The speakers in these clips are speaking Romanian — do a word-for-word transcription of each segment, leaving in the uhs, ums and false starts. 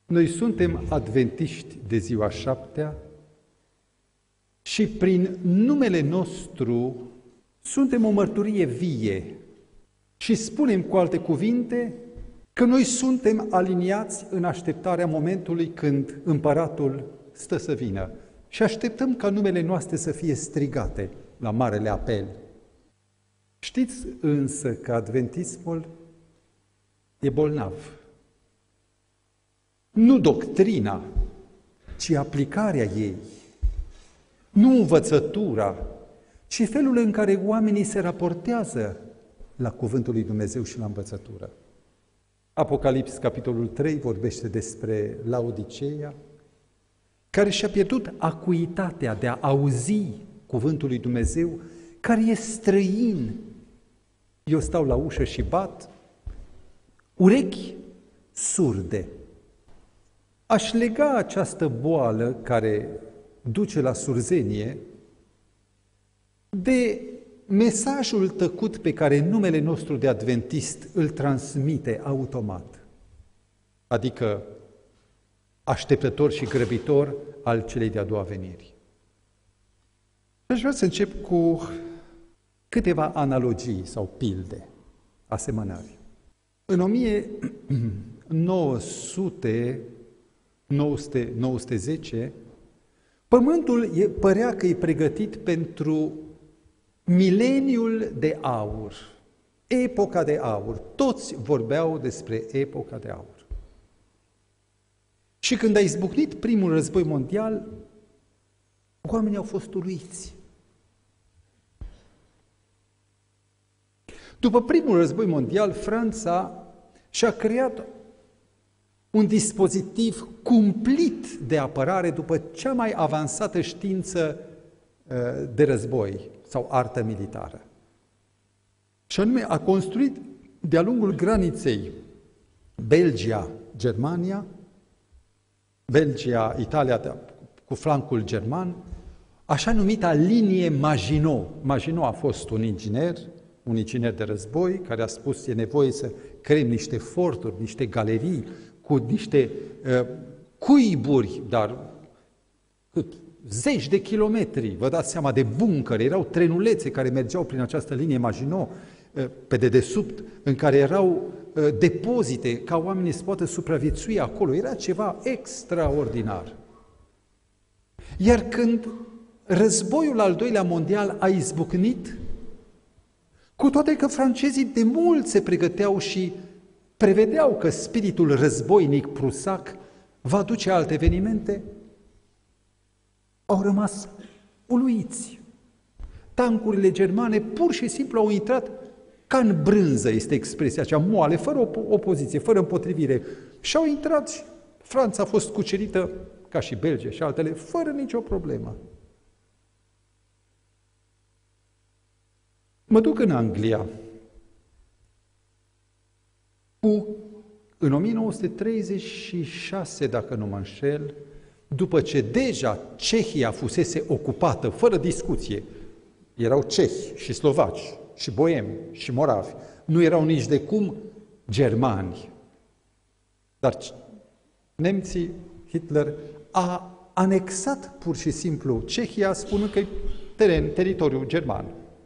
Noi suntem adventiști de ziua șaptea și prin numele nostru suntem o mărturie vie și spunem cu alte cuvinte că noi suntem aliniați în așteptarea momentului când împăratul stă să vină și așteptăm ca numele noastre să fie strigate la marele apel. Știți însă că adventismul e bolnav. Nu doctrina, ci aplicarea ei. Nu învățătura, ci felul în care oamenii se raportează la cuvântul lui Dumnezeu și la învățătură. Apocalips, capitolul trei, vorbește despre Laodiceea, care și-a pierdut acuitatea de a auzi cuvântul lui Dumnezeu, care e străin. Eu stau la ușă și bat, urechi surde. Aș lega această boală care duce la surzenie de mesajul tăcut pe care numele nostru de adventist îl transmite automat, adică așteptător și grăbitor al celei de-a doua veniri. Aș vrea să încep cu câteva analogii sau pilde, asemănări. În o mie nouă sute, nouă sute, nouă sute zece, Pământul e, părea că e pregătit pentru mileniul de aur, epoca de aur. Toți vorbeau despre epoca de aur. Și când a izbucnit primul război mondial, oamenii au fost uluiți. După primul război mondial, Franța și-a creat un dispozitiv cumplit de apărare după cea mai avansată știință de război sau artă militară. Și anume a construit de-a lungul graniței Belgia-Germania, Belgia-Italia cu flancul german, așa numita linie Maginot. Maginot a fost un inginer, un inginer de război, care a spus e nevoie să creăm niște forturi, niște galerii, cu niște uh, cuiburi, dar cât, zeci de kilometri, vă dați seama, de buncăre, erau trenulețe care mergeau prin această linie Maginot, uh, pe dedesubt, în care erau uh, depozite ca oamenii să poată supraviețui acolo. Era ceva extraordinar. Iar când războiul al doilea mondial a izbucnit, cu toate că francezii de mult se pregăteau și prevedeau că spiritul războinic prusac va duce alte evenimente, au rămas uluiți. Tancurile germane pur și simplu au intrat ca în brânză, este expresia aceea, moale, fără op- opoziție, fără împotrivire. Și au intrat și Franța a fost cucerită, ca și Belgia și altele, fără nicio problemă. Mă duc în Anglia, cu, în o mie nouă sute treizeci și șase, dacă nu mă înșel, după ce deja Cehia fusese ocupată, fără discuție, erau cehi și slovaci și boemi și moravi, nu erau nici de cum germani. Dar nemții, Hitler, a anexat pur și simplu Cehia, spunând că e teren, teritoriul german.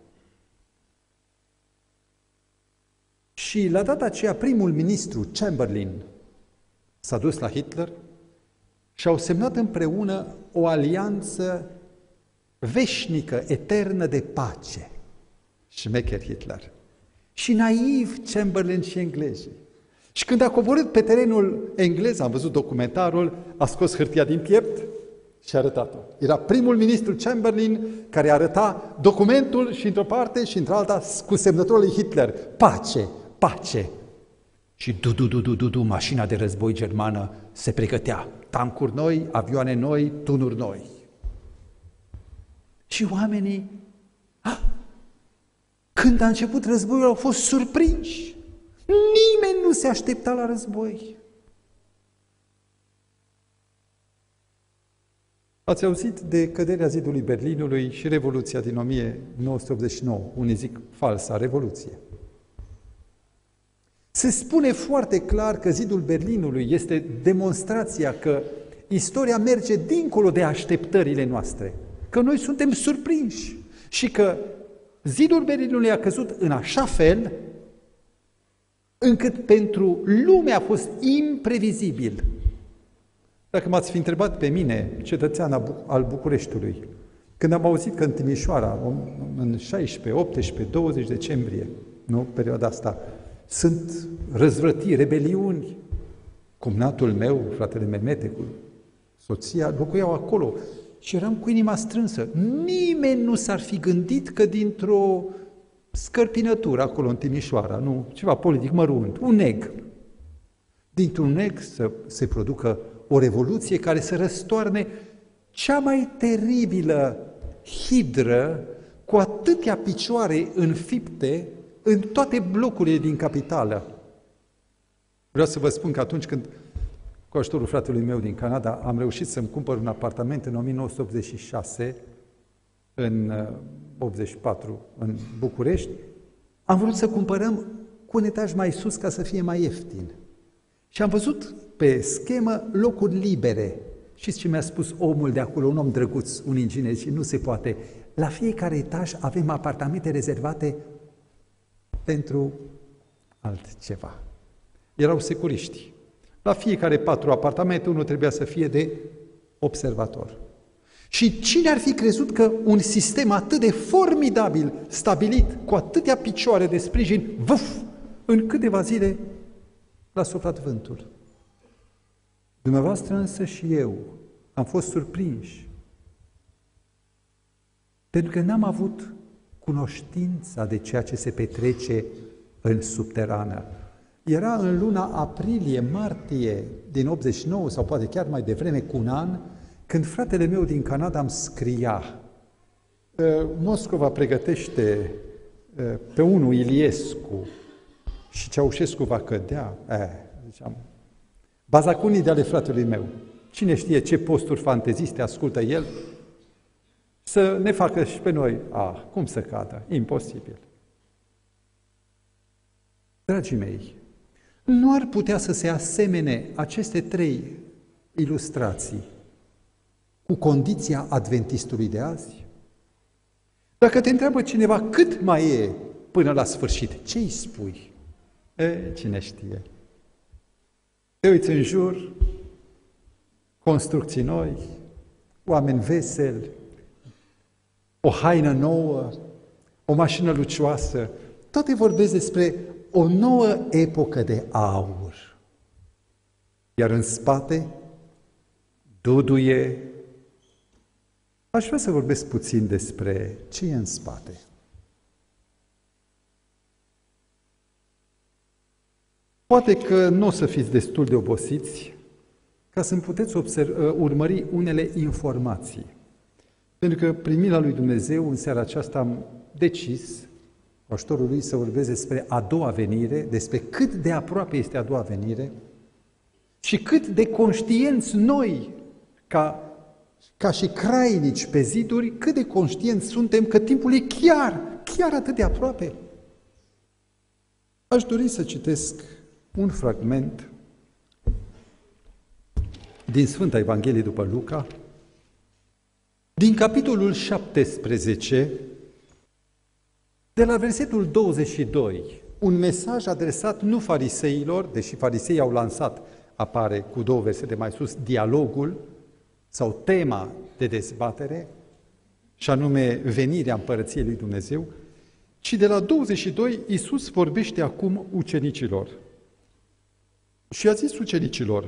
Și la data aceea, primul ministru, Chamberlain, s-a dus la Hitler și au semnat împreună o alianță veșnică, eternă de pace. Șmecher Hitler. Și naiv Chamberlain și englezii. Și când a coborât pe terenul englez, am văzut documentarul, a scos hârtia din piept și a arătat-o. Era primul ministru Chamberlain care arăta documentul și într-o parte și într-alta cu semnătorul lui Hitler. Pace! Pace! Și du-du-du-du-du, mașina de război germană se pregătea. Tancuri noi, avioane noi, tunuri noi. Și oamenii, ah, când a început războiul, au fost surprinși. Nimeni nu se aștepta la război. Ați auzit de căderea zidului Berlinului și Revoluția din o mie nouă sute optzeci și nouă, unii zic falsa Revoluție. Se spune foarte clar că zidul Berlinului este demonstrația că istoria merge dincolo de așteptările noastre, că noi suntem surprinși și că zidul Berlinului a căzut în așa fel încât pentru lume a fost imprevizibil. Dacă m-ați fi întrebat pe mine, cetățean al Bucureștiului, când am auzit că în Timișoara, în șaisprezece, optsprezece, douăzeci decembrie, nu, perioada asta, sunt răzvrătiri, rebeliuni, cumnatul meu, fratele Memete, cu soția, locuiau acolo și eram cu inima strânsă. Nimeni nu s-ar fi gândit că dintr-o scărpinătură acolo în Timișoara, nu, ceva politic mărunt, un neg, dintr-un neg să se producă o revoluție care să răstoarne cea mai teribilă hidră cu atâtea picioare înfipte în toate blocurile din capitală. Vreau să vă spun că atunci când, cu ajutorul fratelui meu din Canada, am reușit să-mi cumpăr un apartament în o mie nouă sute optzeci și șase, în optzeci și patru, în București, am vrut să cumpărăm cu un etaj mai sus ca să fie mai ieftin. Și am văzut pe schemă locuri libere. Știți ce mi-a spus omul de acolo, un om drăguț, un inginer, și nu se poate. La fiecare etaj avem apartamente rezervate pentru altceva. Erau securiști. La fiecare patru apartamente, unul trebuia să fie de observator. Și cine ar fi crezut că un sistem atât de formidabil, stabilit, cu atâtea picioare de sprijin, vuf, în câteva zile l-a suflat vântul. Dumneavoastră însă și eu am fost surprinși, pentru că n-am avut cunoștința de ceea ce se petrece în subterană. Era în luna aprilie-martie din optzeci și nouă, sau poate chiar mai devreme, cu un an, când fratele meu din Canada îmi scria: Moscova pregătește pe unul Iliescu și Ceaușescu va cădea. Eh, ziceam, bazacunii de ale fratelui meu. Cine știe ce posturi fanteziste ascultă el? Să ne facă și pe noi. Ah, cum să cadă? Imposibil. Dragii mei, nu ar putea să se asemene aceste trei ilustrații cu condiția adventistului de azi? Dacă te întreabă cineva cât mai e până la sfârșit, ce îi spui? E, cine știe? Te uiți în jur, construcții noi, oameni veseli, o haină nouă, o mașină lucioasă, toate vorbesc despre o nouă epocă de aur. Iar în spate duduie. Aș vrea să vorbesc puțin despre ce e în spate. Poate că nu o să fiți destul de obosiți ca să-mi puteți observa, urmări unele informații. Pentru că, prin mila lui Dumnezeu, în seara aceasta am decis, cu ajutorul lui, să vorbesc despre a doua venire, despre cât de aproape este a doua venire și cât de conștienți noi, ca, ca și crainici pe ziduri, cât de conștienți suntem că timpul e chiar, chiar atât de aproape. Aș dori să citesc un fragment din Sfânta Evanghelie după Luca, din capitolul șaptesprezece, de la versetul douăzeci și doi, un mesaj adresat nu fariseilor, deși fariseii au lansat, apare cu două versete mai sus, dialogul sau tema de dezbatere, și anume venirea Împărăției lui Dumnezeu, ci de la douăzeci și doi Iisus vorbește acum ucenicilor. Și a zis ucenicilor: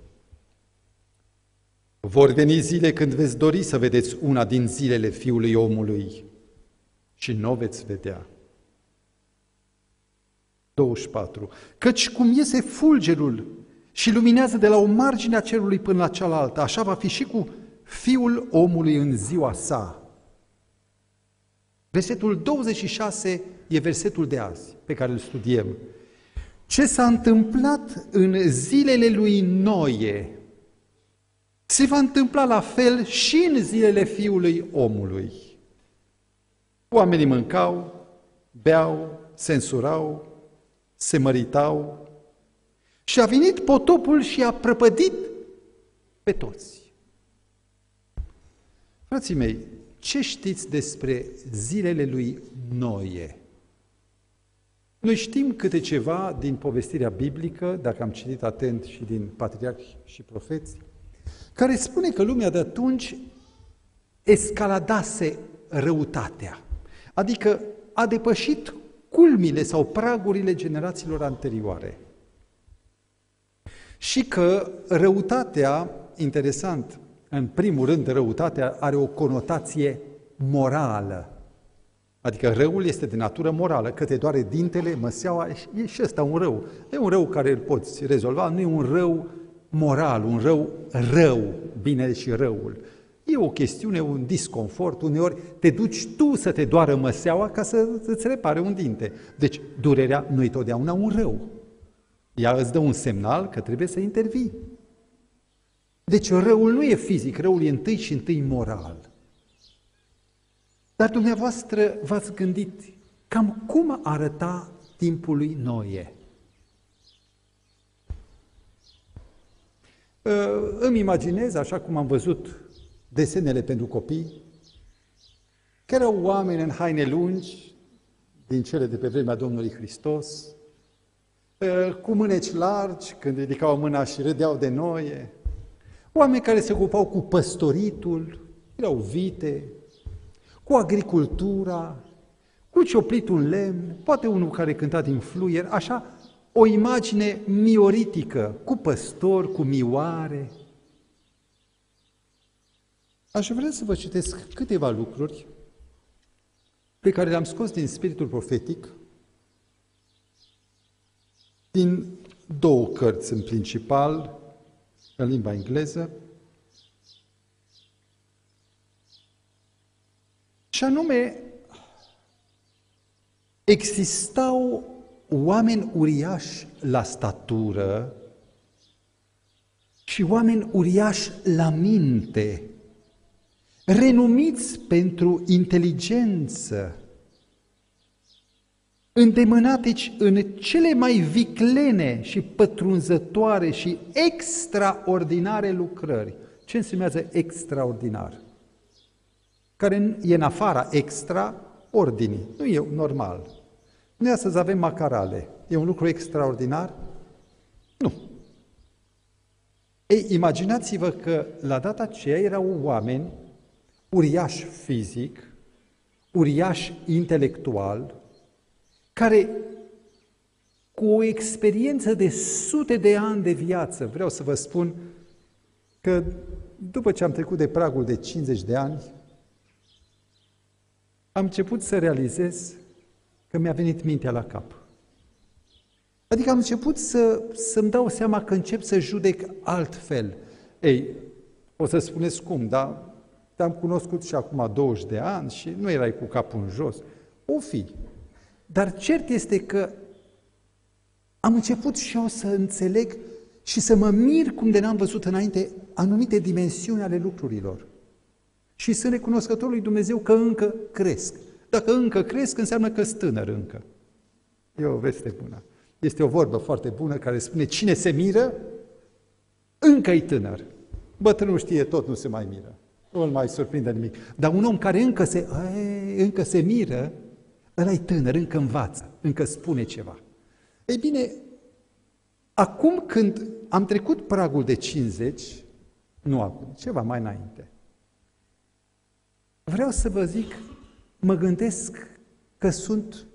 vor veni zile când veți dori să vedeți una din zilele Fiului Omului și nu o veți vedea. douăzeci și patru. Căci cum iese fulgerul și luminează de la o margine a cerului până la cealaltă, așa va fi și cu Fiul Omului în ziua sa. Versetul douăzeci și șase e versetul de azi, pe care îl studiem. Ce s-a întâmplat în zilele lui Noe se va întâmpla la fel și în zilele Fiului Omului. Oamenii mâncau, beau, se însurau, se măritau și a venit potopul și a prăpădit pe toți. Frații mei, ce știți despre zilele lui Noe? Noi știm câte ceva din povestirea biblică, dacă am citit atent și din patriarhi și profeți, care spune că lumea de atunci escaladase răutatea, adică a depășit culmile sau pragurile generațiilor anterioare. Și că răutatea, interesant, în primul rând, răutatea are o conotație morală. Adică răul este de natură morală, că te doare dintele, măseaua, e și ăsta un rău. E un rău care îl poți rezolva, nu e un rău moral, un rău rău, bine și răul. E o chestiune, un disconfort, uneori te duci tu să te doară măseaua ca să îți repare un dinte. Deci durerea nu e totdeauna un rău. Ea îți dă un semnal că trebuie să intervii. Deci răul nu e fizic, răul e întâi și întâi moral. Dar dumneavoastră v-ați gândit cam cum arăta timpul lui Noe? Îmi imaginez, așa cum am văzut desenele pentru copii, că erau oameni în haine lungi, din cele de pe vremea Domnului Hristos, cu mâneci largi, când ridicau mâna și râdeau de Noe, oameni care se ocupau cu păstoritul, erau vite, cu agricultura, cu cioplitul în lemn, poate unul care cânta din fluier, așa, o imagine mioritică, cu păstori, cu mioare. Aș vrea să vă citesc câteva lucruri pe care le-am scos din spiritul profetic, din două cărți în principal, în limba engleză, și anume, existau oameni uriași la statură și oameni uriași la minte, renumiți pentru inteligență, îndemânatici în cele mai viclene și pătrunzătoare și extraordinare lucrări. Ce înseamnă extraordinar? Care e în afara extraordinii. Nu e normal. Noi astăzi avem macarale. E un lucru extraordinar? Nu. Ei, imaginați-vă că la data aceea erau oameni uriași fizic, uriași intelectual, care cu o experiență de sute de ani de viață, vreau să vă spun că după ce am trecut de pragul de cincizeci de ani, am început să realizez că mi-a venit mintea la cap. Adică am început să, să-mi dau seama că încep să judec altfel. Ei, o să spuneți cum, dar te-am cunoscut și acum douăzeci de ani și nu erai cu capul în jos. O fi. Dar cert este că am început și eu să înțeleg și să mă mir cum de n-am văzut înainte anumite dimensiuni ale lucrurilor. Și sunt recunoscător lui Dumnezeu că încă cresc. Dacă încă cresc, înseamnă că sunt tânăr încă. E o veste bună. Este o vorbă foarte bună care spune, cine se miră, încă e tânăr. Bătrânul știe tot, nu se mai miră. Nu îl mai surprinde nimic. Dar un om care încă se, ai, încă se miră, ăla e tânăr, încă învață, încă spune ceva. Ei bine, acum când am trecut pragul de cincizeci, nu acum, ceva mai înainte, vreau să vă zic, mă gândesc că sunt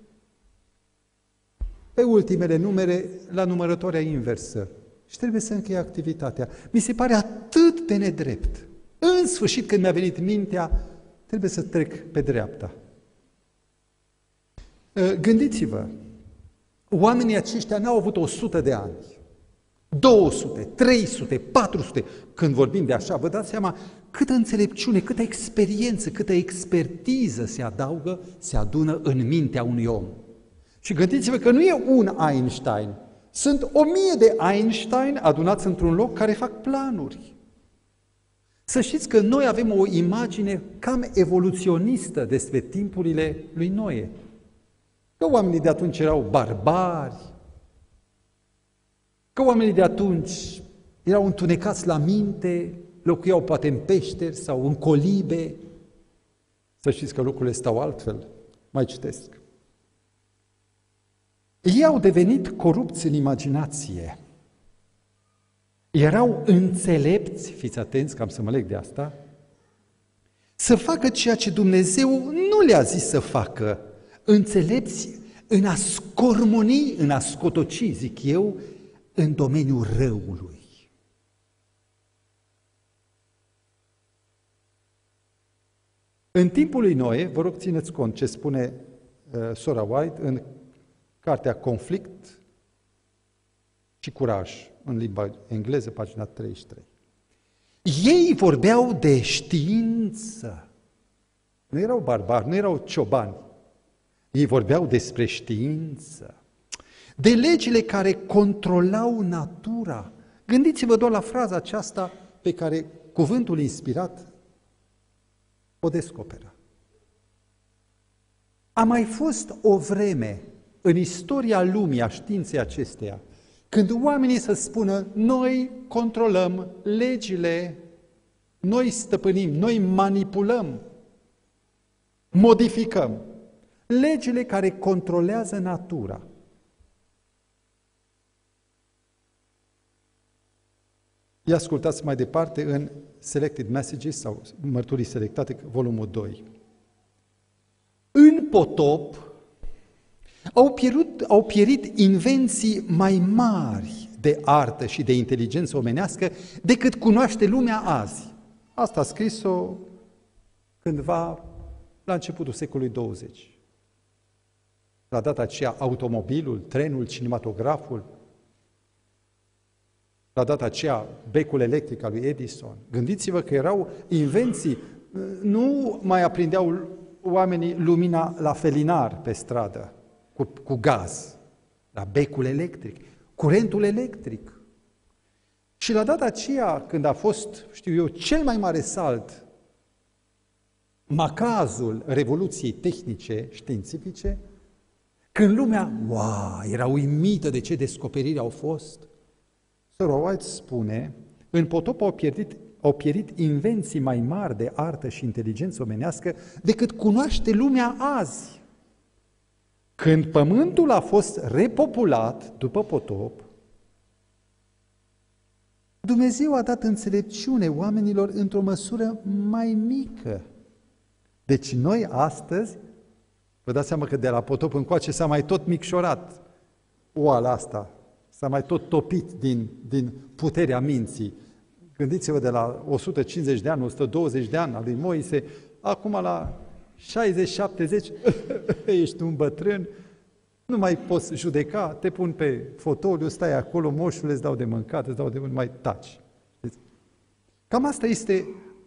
pe ultimele numere la numărătoarea inversă și trebuie să închei activitatea. Mi se pare atât de nedrept. În sfârșit, când mi-a venit mintea, trebuie să trec pe dreapta. Gândiți-vă, oamenii aceștia n-au avut o sută de ani, două sute, trei sute, patru sute. Când vorbim de așa, vă dați seama câtă înțelepciune, câtă experiență, câtă expertiză se adaugă, se adună în mintea unui om. Și gândiți-vă că nu e un Einstein, sunt o mie de Einstein adunați într-un loc care fac planuri. Să știți că noi avem o imagine cam evoluționistă despre timpurile lui Noe. Că oamenii de atunci erau barbari, Că oamenii de atunci erau întunecați la minte, locuiau poate în peșteri sau în colibe. Să știți că lucrurile stau altfel. Mai citesc. Ei au devenit corupți în imaginație. Erau înțelepți, fiți atenți că am să mă leg de asta, să facă ceea ce Dumnezeu nu le-a zis să facă. Înțelepți în a scormoni, în a scotoci, zic eu, în domeniul răului. În timpul lui Noe, vă rog țineți cont ce spune uh, sora White în cartea Conflict și Curaj, în limba engleză, pagina treizeci și trei. Ei vorbeau de știință. Nu erau barbari, nu erau ciobani. Ei vorbeau despre știință, de legile care controlau natura. Gândiți-vă doar la fraza aceasta pe care cuvântul inspirat o descoperă. A mai fost o vreme în istoria lumii, a științei acesteia, când oamenii să spună, noi controlăm legile, noi stăpânim, noi manipulăm, modificăm legile care controlează natura. Ia ascultați mai departe în Selected Messages sau Mărturii Selectate, volumul doi. În potop au pierit, au pierit invenții mai mari de artă și de inteligență omenească decât cunoaște lumea azi. Asta a scris-o cândva la începutul secolului douăzeci. La data aceea, automobilul, trenul, cinematograful, la data aceea, becul electric al lui Edison. Gândiți-vă că erau invenții, nu mai aprindeau oamenii lumina la felinar pe stradă, cu, cu gaz, la becul electric, curentul electric. Și la data aceea, când a fost, știu eu, cel mai mare salt, macazul revoluției tehnice, științifice, când lumea, wow, era uimită de ce descoperiri au fost, Sora White spune, în potop au pierit, au pierit invenții mai mari de artă și inteligență omenească decât cunoaște lumea azi. Când pământul a fost repopulat după potop, Dumnezeu a dat înțelepciune oamenilor într-o măsură mai mică. Deci noi astăzi, vă dați seama că de la potop încoace s-a mai tot micșorat oala asta, s-a mai tot topit din, din puterea minții. Gândiți-vă de la o sută cincizeci de ani, o sută douăzeci de ani al lui Moise, acum la șaizeci șaptezeci, ești un bătrân, nu mai poți judeca, te pun pe fotoliu, stai acolo, moșule, îți dau de mâncat, îți dau de mâncat, mai taci. Cam asta este.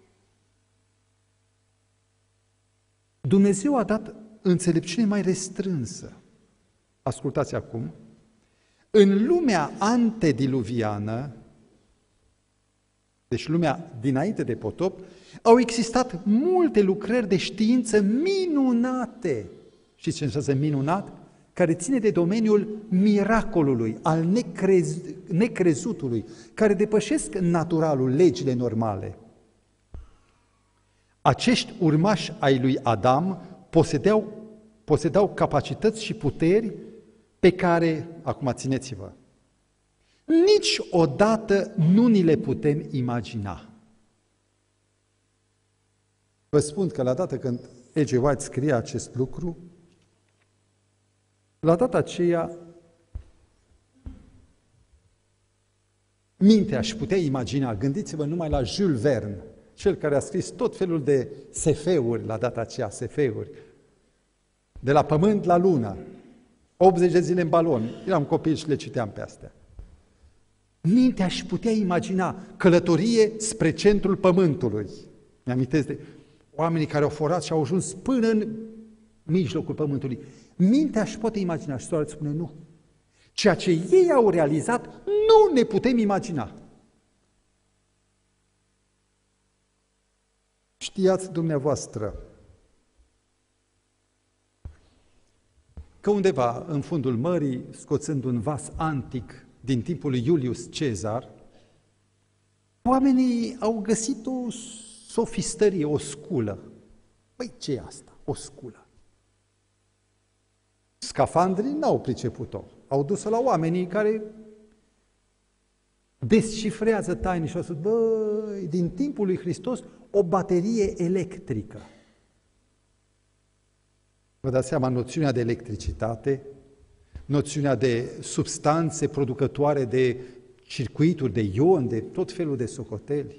Dumnezeu a dat înțelepciune mai restrânsă. Ascultați acum. În lumea antediluviană, deci lumea dinainte de potop, au existat multe lucrări de știință minunate. Știți ce înseamnă minunat? Care ține de domeniul miracolului, al necrez, necrezutului, care depășesc naturalul, legile normale. Acești urmași ai lui Adam posedeau, posedau capacități și puteri pe care, acum țineți-vă, niciodată nu ni le putem imagina. Vă spun că la data când E G. White scria acest lucru, la data aceea, mintea își putea imagina, gândiți-vă numai la Jules Verne, cel care a scris tot felul de S F-uri la data aceea, S F-uri, de la pământ la lună, optzeci de zile în balon, eram copil și le citeam pe astea. Mintea își putea imagina călătorie spre centrul pământului. Mi-amintesc de oamenii care au forat și au ajuns până în mijlocul pământului. Mintea își poate imagina și soarele spune nu. Ceea ce ei au realizat nu ne putem imagina. Știați dumneavoastră că undeva în fundul mării, scoțând un vas antic din timpul lui Iulius Cezar, oamenii au găsit o sofistărie, o sculă. Păi ce e asta? O sculă. Scafandrii n-au priceput-o. Au dus-o la oamenii care descifrează taine și au spus, băi, din timpul lui Hristos, o baterie electrică. Vă dați seama, noțiunea de electricitate, noțiunea de substanțe producătoare de circuituri, de ion, de tot felul de socoteli.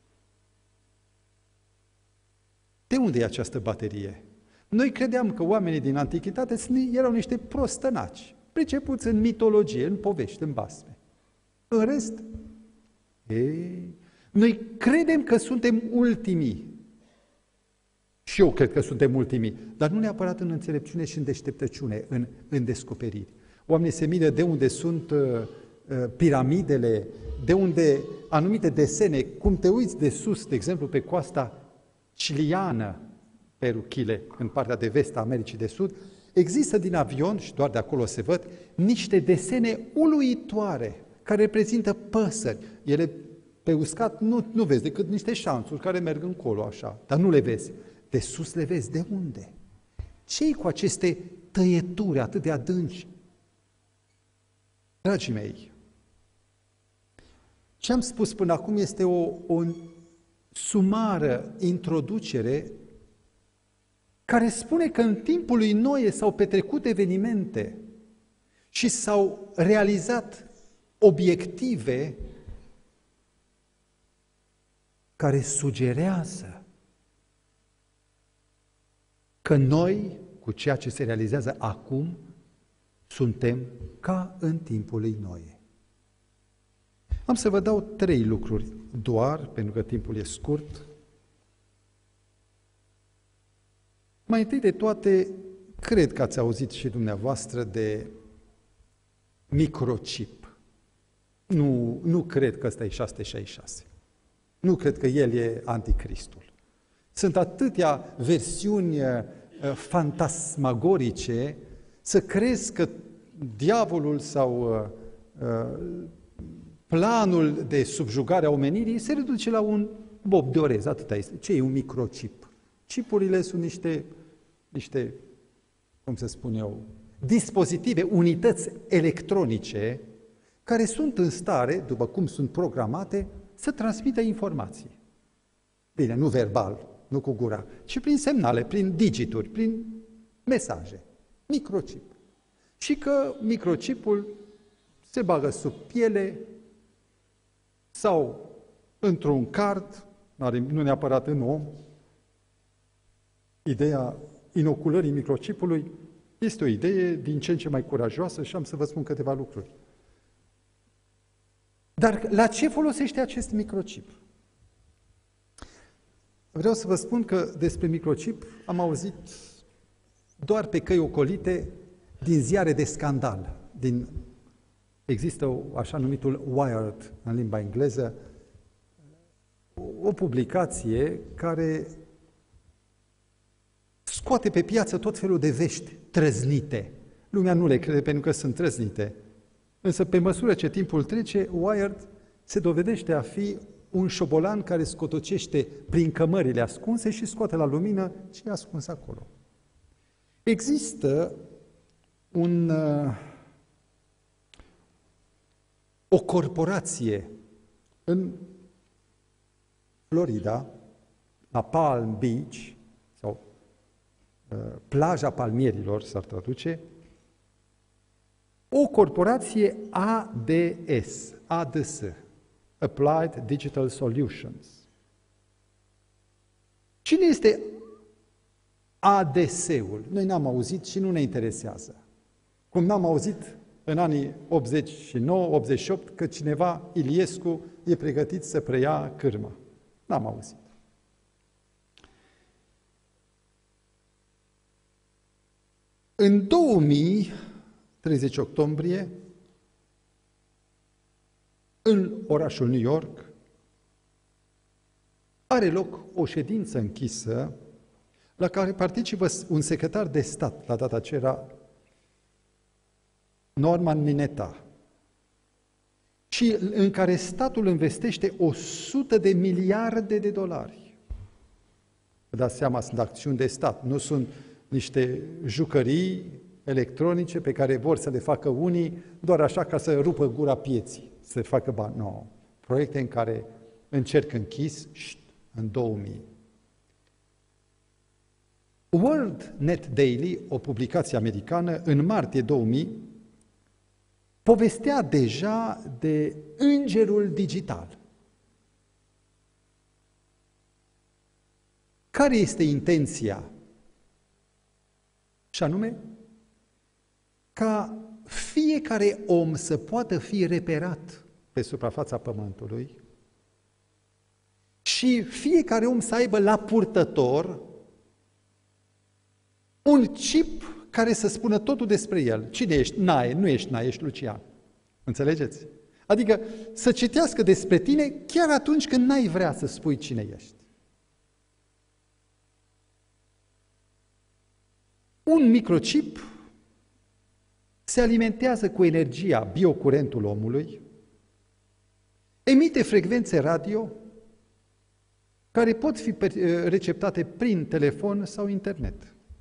De unde e această baterie? Noi credeam că oamenii din antichitate erau niște prostănaci, pricepuți în mitologie, în povești, în basme. În rest, ei, noi credem că suntem ultimii. Și eu cred că suntem ultimii, dar nu neapărat în înțelepciune și în deșteptăciune, în, în descoperiri. Oamenii se miră de unde sunt uh, uh, piramidele, de unde anumite desene, cum te uiți de sus, de exemplu, pe coasta ciliană, pe Ruchile, în partea de vest a Americii de Sud, există din avion, și doar de acolo se văd, niște desene uluitoare, care reprezintă păsări. Ele pe uscat nu, nu vezi decât niște șanțuri care merg încolo așa, dar nu le vezi. De sus le vezi. De unde? Ce-i cu aceste tăieturi atât de adânci? Dragii mei, ce am spus până acum este o, o sumară introducere care spune că în timpul lui Noe s-au petrecut evenimente și s-au realizat obiective care sugerează că noi, cu ceea ce se realizează acum, suntem ca în timpul lui Noe. Am să vă dau trei lucruri doar, pentru că timpul e scurt. Mai întâi de toate, cred că ați auzit și dumneavoastră de microchip. Nu, nu cred că ăsta e șase sute șaizeci și șase. Nu cred că el e anticristul. Sunt atâtea versiuni uh, fantasmagorice să crezi că diavolul sau uh, uh, planul de subjugare a omenirii se reduce la un bob de orez, atâta este. Ce e un microchip? Chipurile sunt niște, niște, cum să spun eu, dispozitive, unități electronice care sunt în stare, după cum sunt programate, să transmită informații. Bine, nu verbal, nu cu gura, ci prin semnale, prin digituri, prin mesaje. Microchip. Și că microchipul se bagă sub piele sau într-un card, nu neapărat în om. Ideea inoculării microchipului este o idee din ce în ce mai curajoasă și am să vă spun câteva lucruri. Dar la ce folosește acest microchip? Vreau să vă spun că despre microchip am auzit doar pe căi ocolite din ziare de scandal. Din, există o, așa numitul Wired în limba engleză, o publicație care scoate pe piață tot felul de vești trăznite. Lumea nu le crede pentru că sunt trăznite. Însă, pe măsură ce timpul trece, Wired se dovedește a fi un șobolan care scotocește prin cămările ascunse și scoate la lumină ce e ascuns acolo. Există un, uh, o corporație în Florida, la Palm Beach, sau uh, plaja palmierilor, s-ar traduce, o corporație A D S, A D S, Applied Digital Solutions. Cine este A D S-ul? Noi n-am auzit și nu ne interesează. Cum n-am auzit în anii optzeci și nouă optzeci și opt că cineva, Iliescu, e pregătit să preia cârma. N-am auzit. În două mii, treizeci octombrie, în orașul New York, are loc o ședință închisă la care participă un secretar de stat, la data aceea era Norman Mineta, și în care statul investește o sută de miliarde de dolari. Vă dați seama, sunt acțiuni de stat, nu sunt niște jucării electronice pe care vor să le facă unii doar așa ca să rupă gura pieții, să facă bani. Nu. Proiecte în care încerc închis șt, în două mii. World Net Daily, o publicație americană, în martie două mii, povestea deja de îngerul digital. Care este intenția? Și anume, ca fiecare om să poată fi reperat pe suprafața Pământului și fiecare om să aibă la purtător un chip care să spună totul despre el. Cine ești? Nae, nu ești Nae, ești Lucian. Înțelegeți? Adică să citească despre tine chiar atunci când n-ai vrea să spui cine ești. Un microchip se alimentează cu energia, biocurentul omului, emite frecvențe radio care pot fi receptate prin telefon sau internet,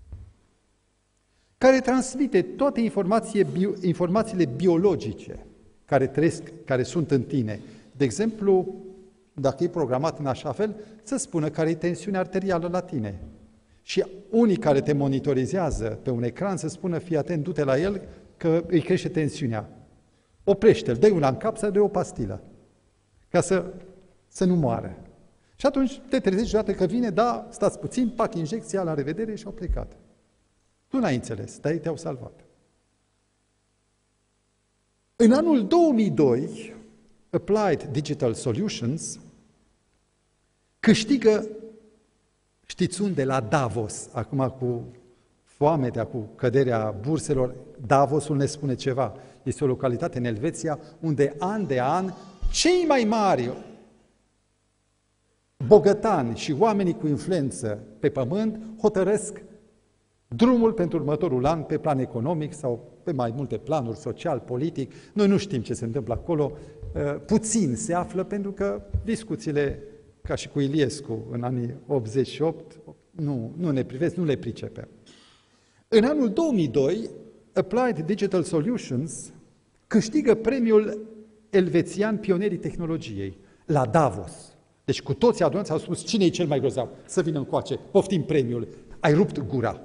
care transmite toate informații, bio, informațiile biologice care trăiesc, care sunt în tine. De exemplu, dacă e programat în așa fel, să spună care e tensiunea arterială la tine. Și unii care te monitorizează pe un ecran să spună, fii atent, du-te la el, că îi crește tensiunea. Oprește-l, dă-i una în cap, să dă o pastilă, ca să, să nu moară. Și atunci te trezești deodată că vine, da, stați puțin, pac injecția, la revedere și au plecat. Tu n-ai înțeles, dar ei te-au salvat. În anul două mii doi, Applied Digital Solutions câștigă, știți unde, la Davos, acum cu foametea, cu căderea burselor, Davosul ne spune ceva. Este o localitate în Elveția unde an de an cei mai mari bogătani și oamenii cu influență pe pământ hotărăsc drumul pentru următorul an pe plan economic sau pe mai multe planuri, social, politic. Noi nu știm ce se întâmplă acolo. Puțin se află pentru că discuțiile, ca și cu Iliescu în anii optzeci și opt, nu, nu ne privesc, nu le pricepem. În anul două mii doi, Applied Digital Solutions câștigă premiul elvețian Pionerii Tehnologiei la Davos. Deci cu toții adunați au spus, cine e cel mai grozav? Să vină încoace, poftim premiul. Ai rupt gura.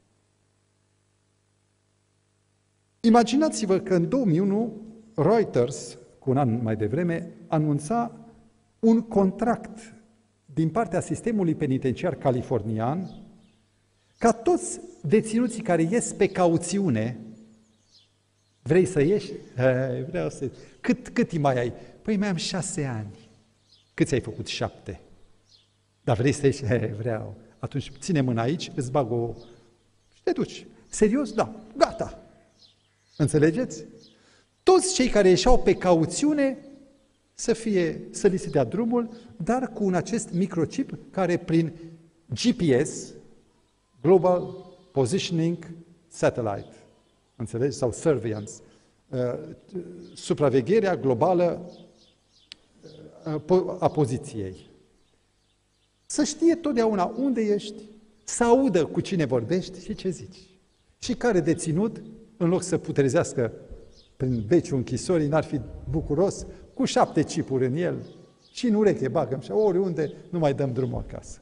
Imaginați-vă că în două mii unu Reuters, cu un an mai devreme, anunța un contract din partea sistemului penitenciar californian ca toți deținuții care ies pe cauțiune, vrei să ieși? Hai, vreau să... Cât, cât îi mai ai? Păi mai am șase ani. Cât ți-ai făcut? Șapte. Dar vrei să ieși? Hai, vreau. Atunci ține mâna aici, îți bag o... și te duci. Serios? Da. Gata. Înțelegeți? Toți cei care ieșeau pe cauțiune să fie, să li se dea drumul, dar cu un acest microchip care prin G P S, Global Positioning Satellite, înțelegi? Sau Surveillance, uh, supravegherea globală uh, a poziției. Să știe totdeauna unde ești, să audă cu cine vorbești și ce zici. Și care deținut, în loc să putrezească prin beciul închisorii, n-ar fi bucuros, cu șapte chipuri în el și în ureche bagăm și oriunde nu mai dăm drumul acasă.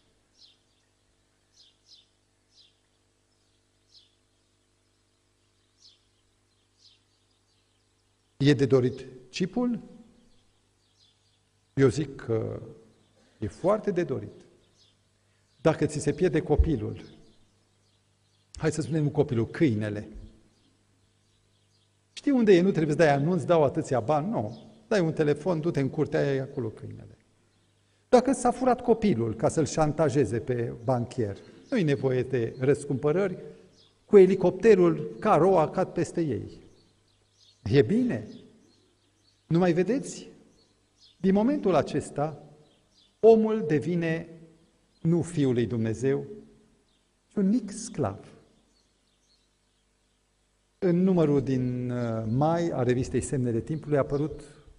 E de dorit chipul? Eu zic că e foarte de dorit. Dacă ți se pierde copilul, hai să spunem copilul, câinele, știi unde e, nu trebuie să dai anunț, dau atâția bani, nu. Dai un telefon, du-te în curtea aia, e acolo câinele. Dacă s-a furat copilul ca să-l șantajeze pe banchier, nu-i nevoie de răscumpărări, cu elicopterul ca roa cad peste ei. E bine. Nu mai vedeți? Din momentul acesta, omul devine nu Fiul lui Dumnezeu, ci un mic sclav. În numărul din mai a revistei Semnele Timpului a apărut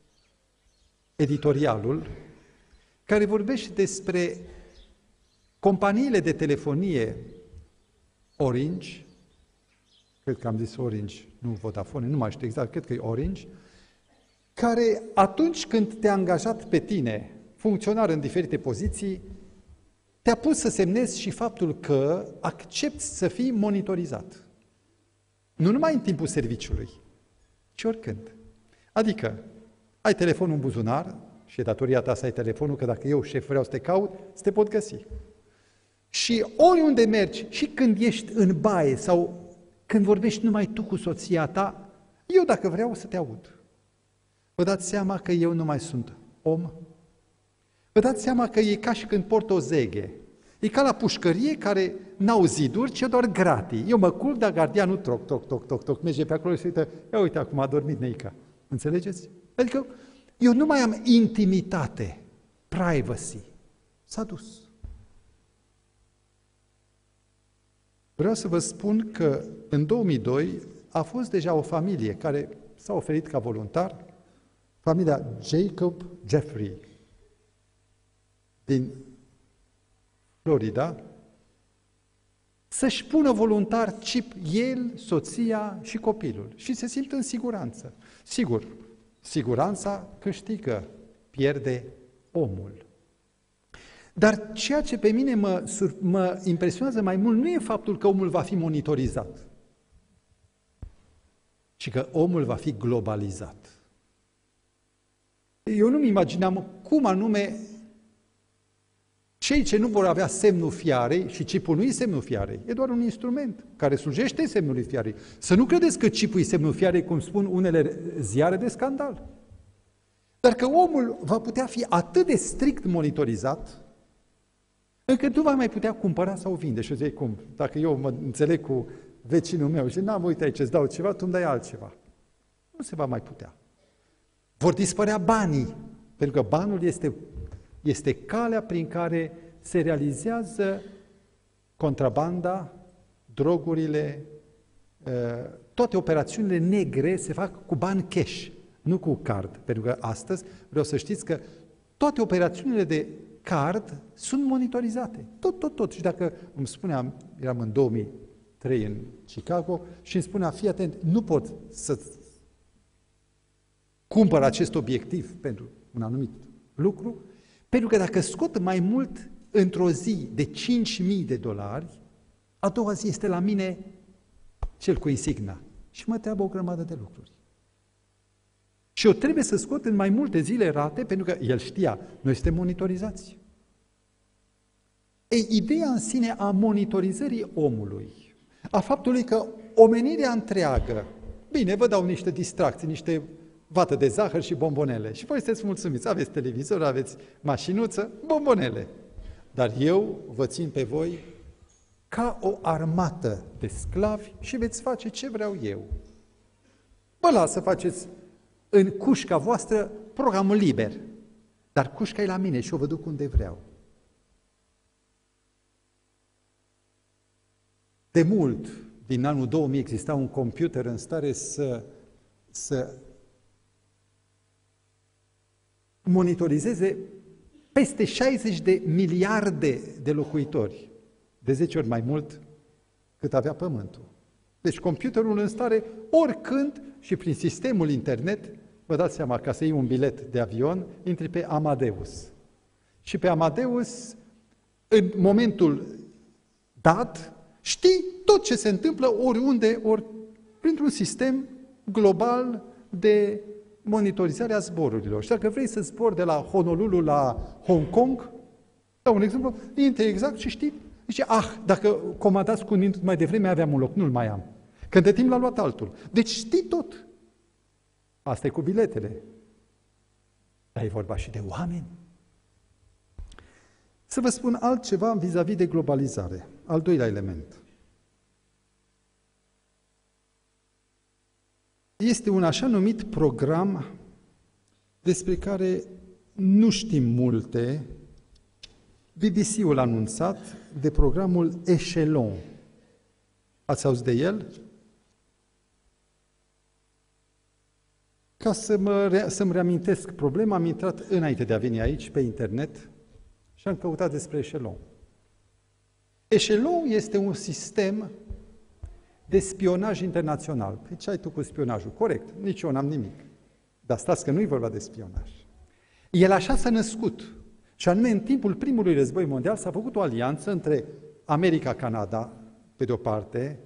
editorialul care vorbește despre companiile de telefonie Orange, cred că am zis Orange, nu Vodafone, nu mai știu exact, cred că e Orange, care atunci când te-a angajat pe tine, funcționar în diferite poziții, te-a pus să semnezi și faptul că accepti să fii monitorizat. Nu numai în timpul serviciului, ci oricând. Adică, ai telefonul în buzunar și e datoria ta să ai telefonul, că dacă eu, șef, vreau să te caut, să te pot găsi. Și oriunde mergi, și când ești în baie sau când vorbești numai tu cu soția ta, eu dacă vreau să te aud. Vă dați seama că eu nu mai sunt om? Vă dați seama că e ca și când port o zeghe. E ca la pușcărie care n-au ziduri, ci doar gratii. Eu mă culc, dar gardianul troc, toc, toc, toc, toc, merge pe acolo și se uită, ia uite, acum a dormit Neica. Înțelegeți? Adică eu nu mai am intimitate, privacy. S-a dus. Vreau să vă spun că în două mii doi a fost deja o familie care s-a oferit ca voluntar, familia Jacob Jeffrey din Florida, să-și pună voluntar chip el, soția și copilul și se simt în siguranță. Sigur, siguranța câștigă, pierde omul. Dar ceea ce pe mine mă, mă impresionează mai mult nu e faptul că omul va fi monitorizat, ci că omul va fi globalizat. Eu nu-mi imaginam cum anume cei ce nu vor avea semnul fiarei, și chipul nu e semnul fiarei, e doar un instrument care slujește semnului fiarei. Să nu credeți că chipul e semnul fiarei, cum spun unele ziare de scandal. Dar că omul va putea fi atât de strict monitorizat, încât nu va mai putea cumpăra sau vinde. Și eu zic, cum? Dacă eu mă înțeleg cu vecinul meu și n-am, uite aici, îți dau ceva, tu îmi dai altceva. Nu se va mai putea. Vor dispărea banii, pentru că banul este, este calea prin care se realizează contrabanda, drogurile, toate operațiunile negre se fac cu bani cash, nu cu card. Pentru că astăzi vreau să știți că toate operațiunile de card sunt monitorizate. Tot, tot, tot. Și dacă îmi spunea, eram în două mii trei în Chicago și îmi spunea, fii atent, nu pot să cumpăr acest obiectiv pentru un anumit lucru, pentru că dacă scot mai mult într-o zi de cinci mii de dolari, a doua zi este la mine cel cu insigna și mă întreabă o grămadă de lucruri. Și eu trebuie să scot în mai multe zile rate, pentru că el știa, noi suntem monitorizați. Ei, ideea în sine a monitorizării omului, a faptului că omenirea întreagă, bine, vă dau niște distracții, niște vată de zahăr și bombonele. Și voi sunteți mulțumiți, aveți televizor, aveți mașinuță, bombonele. Dar eu vă țin pe voi ca o armată de sclavi și veți face ce vreau eu. Vă las să faceți în cușca voastră programul liber, dar cușca e la mine și o vă duc unde vreau. De mult, din anul două mii, exista un computer în stare să, să monitorizeze peste șaizeci de miliarde de locuitori, de zece ori mai mult cât avea Pământul. Deci computerul în stare, oricând și prin sistemul internet, vă dați seama, ca să iei un bilet de avion, intri pe Amadeus. Și pe Amadeus, în momentul dat, știi tot ce se întâmplă oriunde, ori printr-un sistem global de monitorizare a zborurilor. Și dacă vrei să zbori de la Honolulu la Hong Kong, dau un exemplu, intri exact și știi, zice, ah, dacă comandați cu un minut mai devreme aveam un loc, nu-l mai am. Când de timp l-a luat altul. Deci știi tot. Asta e cu biletele. Dar e vorba și de oameni. Să vă spun altceva vis-a-vis de globalizare. Al doilea element. Este un așa numit program despre care nu știm multe. B B C-ul a anunțat de programul Echelon. Ați auzit de el? ca să mă, să-mi reamintesc problema, am intrat înainte de a veni aici pe internet și am căutat despre eșelon. Eșelon este un sistem de spionaj internațional. Păi ce ai tu cu spionajul? Corect, nici eu n-am nimic. Dar stați că nu-i vorba de spionaj. El așa s-a născut. Și anume, în timpul primului război mondial s-a făcut o alianță între America-Canada, pe de-o parte,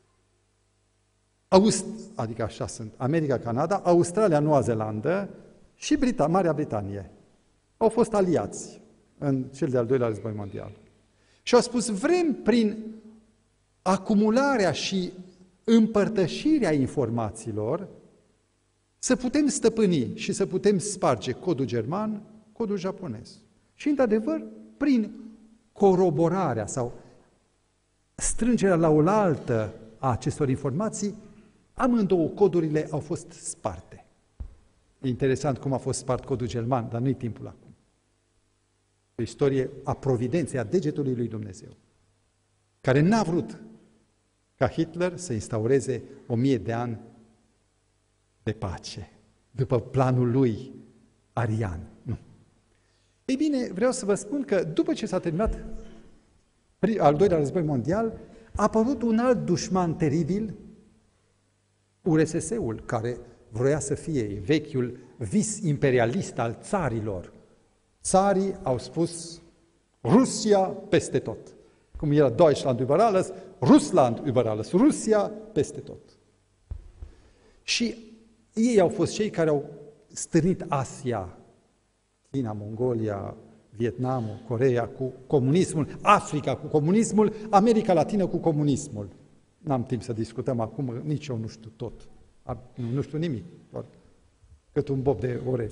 Aust- adică așa sunt, America-Canada, Australia-Noua Zeelandă și Brita- Marea Britanie. Au fost aliați în cel de-al doilea război mondial. Și au spus, vrem prin acumularea și împărtășirea informațiilor să putem stăpâni și să putem sparge codul german, codul japonez. Și, într-adevăr, prin coroborarea sau strângerea la oaltă a acestor informații, amândouă codurile au fost sparte. E interesant cum a fost spart codul german, dar nu-i timpul acum. O istorie a providenței, a degetului lui Dumnezeu, care n-a vrut ca Hitler să instaureze o mie de ani de pace, după planul lui arian. Nu. Ei bine, vreau să vă spun că după ce s-a terminat al doilea război mondial, a apărut un alt dușman teribil, U R S S-ul, care vroia să fie vechiul vis imperialist al țarilor. Țarii au spus Rusia peste tot. Cum era Deutschland über alles, Russland über alles, Rusia peste tot. Și ei au fost cei care au stârnit Asia, China, Mongolia, Vietnamul, Coreea cu comunismul, Africa cu comunismul, America Latină cu comunismul. N-am timp să discutăm acum, nici eu nu știu tot. Nu știu nimic, doar cât un bob de orez.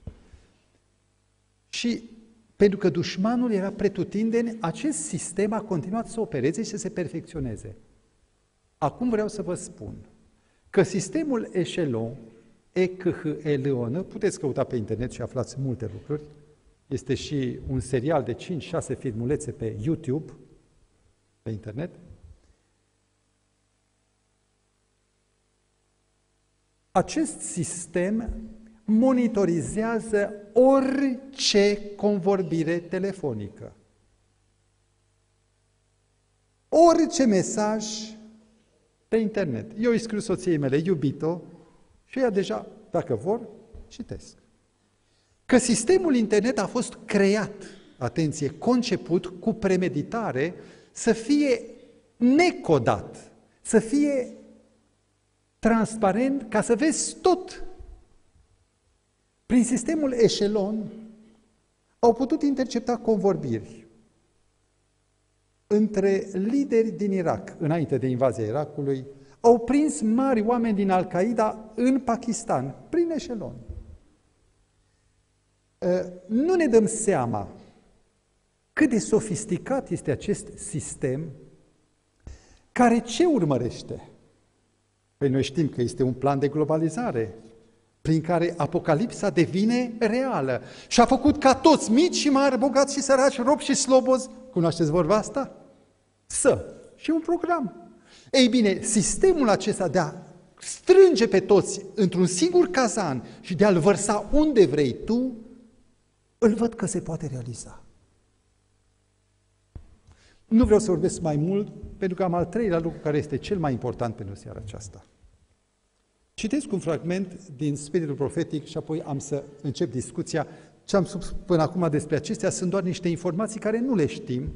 Și pentru că dușmanul era pretutindeni, acest sistem a continuat să opereze și să se perfecționeze. Acum vreau să vă spun că sistemul eșelon, E C H E L O N, puteți căuta pe internet și aflați multe lucruri, este și un serial de cinci șase filmulețe pe YouTube, pe internet. Acest sistem monitorizează orice convorbire telefonică. Orice mesaj pe internet. Eu îi scriu soției mele, iubito, și ea deja, dacă vor, citesc. Că sistemul internet a fost creat, atenție, conceput cu premeditare, să fie necodat, să fie transparent, ca să vezi tot. Prin sistemul eșelon au putut intercepta convorbiri între lideri din Irak, înainte de invazia Irakului, au prins mari oameni din Al-Qaeda în Pakistan, prin eșelon. Nu ne dăm seama cât de sofisticat este acest sistem, care ce urmărește? Păi noi știm că este un plan de globalizare, prin care apocalipsa devine reală. Și a făcut ca toți, mici și mari, bogați și săraci, robi și slobozi, cunoașteți vorba asta? Să. Și un program. Ei bine, sistemul acesta de a strânge pe toți într-un singur cazan și de a-l vărsa unde vrei tu, îl văd că se poate realiza. Nu vreau să vorbesc mai mult, pentru că am al treilea lucru care este cel mai important pentru seara aceasta. Citesc un fragment din Spiritul Profetic și apoi am să încep discuția. Ce am spus până acum despre acestea sunt doar niște informații care nu le știm,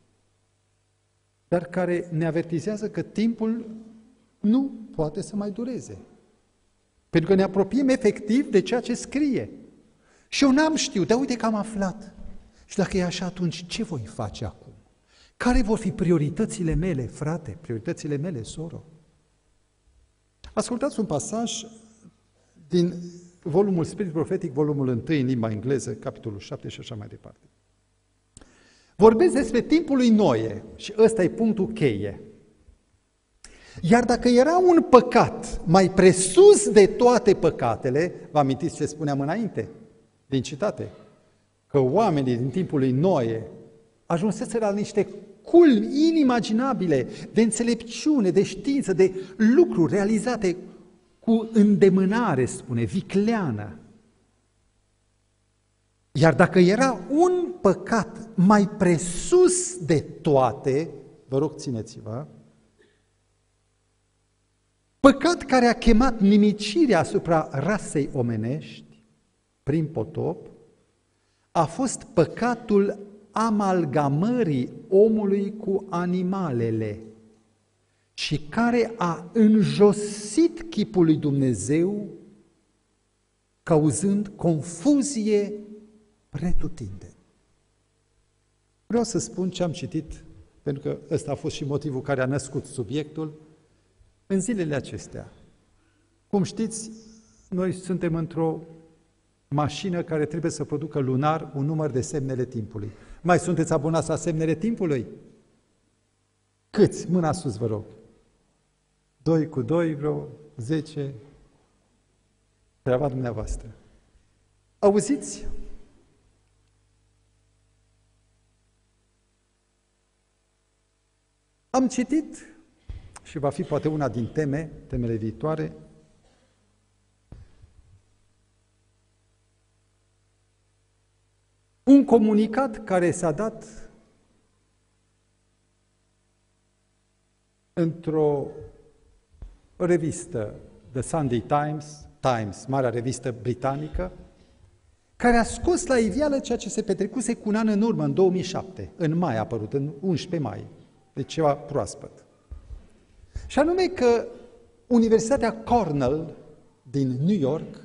dar care ne avertizează că timpul nu poate să mai dureze. Pentru că ne apropiem efectiv de ceea ce scrie. Și eu n-am știut, dar uite că am aflat. Și dacă e așa, atunci ce voi face acum? Care vor fi prioritățile mele, frate, prioritățile mele, soro? Ascultați un pasaj din volumul Spirit Profetic, volumul unu, în limba engleză, capitolul șapte și așa mai departe. Vorbesc despre timpul lui Noe și ăsta e punctul cheie. Iar dacă era un păcat mai presus de toate păcatele, vă amintiți ce spuneam înainte, din citate, că oamenii din timpul lui Noe ajunseseră la niște culmi inimaginabile de înțelepciune, de știință, de lucruri realizate cu îndemânare, spune, vicleană. Iar dacă era un păcat mai presus de toate, vă rog, țineți-vă, păcat care a chemat nimicirea asupra rasei omenești prin potop, a fost păcatul amalgamării omului cu animalele și care a înjosit chipul lui Dumnezeu, cauzând confuzie pretutindeni. Vreau să spun ce am citit, pentru că ăsta a fost și motivul care a născut subiectul, în zilele acestea. Cum știți, noi suntem într-o mașină care trebuie să producă lunar un număr de semnele timpului. Mai sunteți abonați la semnele timpului? Câți? Mâna sus, vă rog. Doi cu doi, vreo zece. Treaba dumneavoastră. Auziți? Am citit, și va fi poate una din teme, temele viitoare, un comunicat care s-a dat într-o revistă, The Sunday Times, Times, marea revistă britanică, care a scos la iveală ceea ce se petrecuse cu un an în urmă, în două mii șapte, în mai a apărut, în unsprezece mai, deci ceva proaspăt. Și anume că Universitatea Cornell din New York,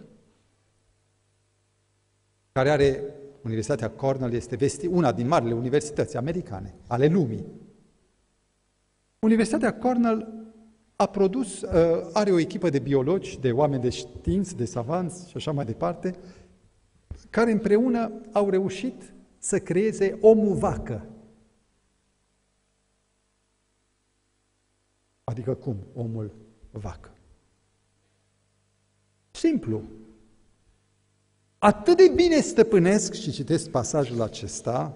care are, Universitatea Cornell este vesti, una din marile universități americane, ale lumii. Universitatea Cornell a produs, are o echipă de biologi, de oameni de știință, de savanți și așa mai departe, care împreună au reușit să creeze omul vacă. Adică cum? Omul vacă. Simplu. Atât de bine stăpânesc, și citesc pasajul acesta,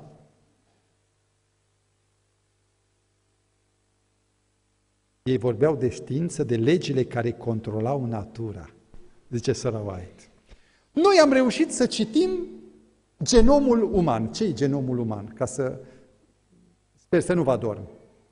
ei vorbeau de știință, de legile care controlau natura, zice Sarah White. Noi am reușit să citim genomul uman. Ce-i genomul uman? Ca să, sper să nu vă adorm.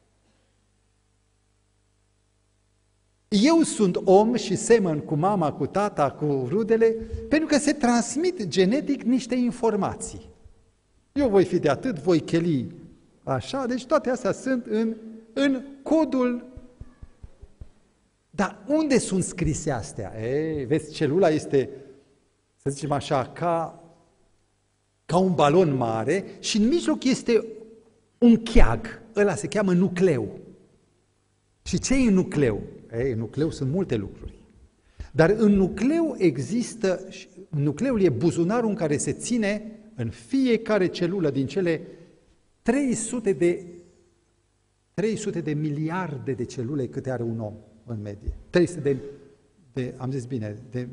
Eu sunt om și semăn cu mama, cu tata, cu rudele, pentru că se transmit genetic niște informații. Eu voi fi de atât, voi cheli așa, deci toate astea sunt în, în codul. Dar unde sunt scrise astea? Ei, vezi, celula este, să zicem așa, ca, ca un balon mare și în mijloc este un cheag, ăla se cheamă nucleu. Și ce e în nucleu? Ei, în nucleu sunt multe lucruri. Dar în nucleu există, nucleul e buzunarul în care se ține în fiecare celulă din cele trei sute de, trei sute de miliarde de celule câte are un om în medie. trei sute de, de am zis bine, de,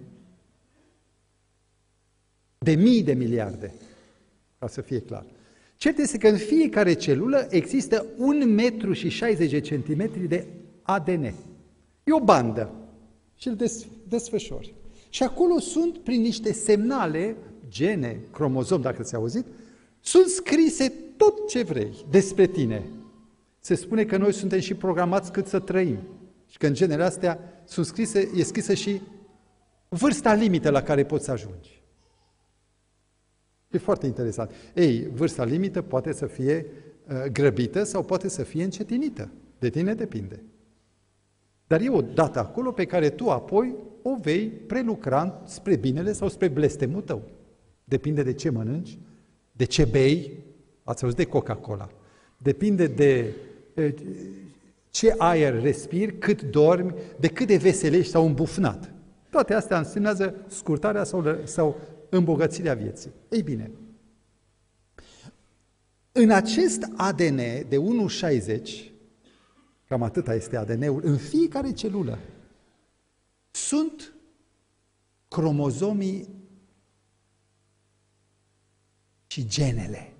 de mii de miliarde, ca să fie clar. Cert este că în fiecare celulă există un metru și șaizeci de centimetri de A D N. E o bandă și îl des, desfășori. Și acolo sunt, prin niște semnale, gene, cromozom, dacă ți-ai auzit, sunt scrise tot ce vrei despre tine. Se spune că noi suntem și programați cât să trăim. Și că în genele astea sunt scrise, e scrisă și vârsta limită la care poți să ajungi. E foarte interesant. Ei, vârsta limită poate să fie uh, grăbită sau poate să fie încetinită. De tine depinde. Dar e o dată acolo pe care tu apoi o vei prelucra spre binele sau spre blestemul tău. Depinde de ce mănânci, de ce bei, ați auzit de Coca-Cola, depinde de uh, ce aer respiri, cât dormi, de cât de veselești sau îmbufnat. Toate astea însemnează scurtarea sau, sau îmbogățirea vieții. Ei bine, în acest A D N de unu virgulă șaizeci, cam atâta este A D N-ul, în fiecare celulă sunt cromozomii și genele.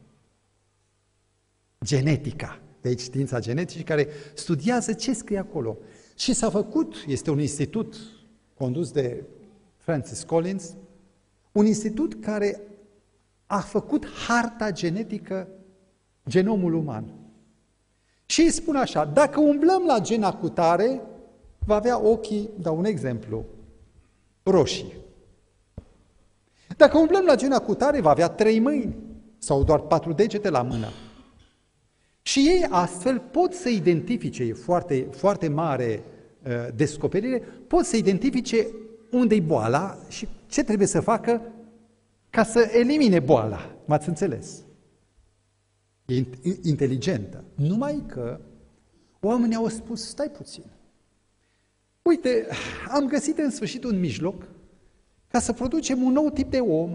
Genetica. De aici știința genetică care studiază ce scrie acolo. Și s-a făcut, este un institut condus de Francis Collins, un institut care a făcut harta genetică, genomul uman. Și îi spun așa, dacă umblăm la gena cutare, va avea ochii, dau un exemplu, roșii. Dacă umblăm la gena cutare, va avea trei mâini sau doar patru degete la mână. Și ei astfel pot să identifice, e foarte, foarte mare uh, descoperire, pot să identifice unde-i boala și ce trebuie să facă ca să elimine boala. M-ați înțeles? E inteligentă. Numai că oamenii au spus, stai puțin. Uite, am găsit în sfârșit un mijloc ca să producem un nou tip de om.